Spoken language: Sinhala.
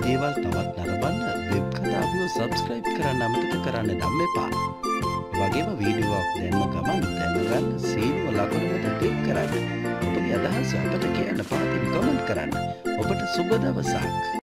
දේවල් තවත් නරඹන්න වෙබ් කතාවියෝ සබස්ක්‍රයිබ් කරන්න අමතක කරන්න නම් එපා. ඒ වගේම වීඩියෝවක් දැම්ම ගමන් දැනගන්න සීනුව ලකුණු මත ක්ලික් කරන්න. ඔබගේ අදහස් අපට කියන්න පාටින් කමෙන්ට් කරන්න. ඔබට සුබ දවසක්.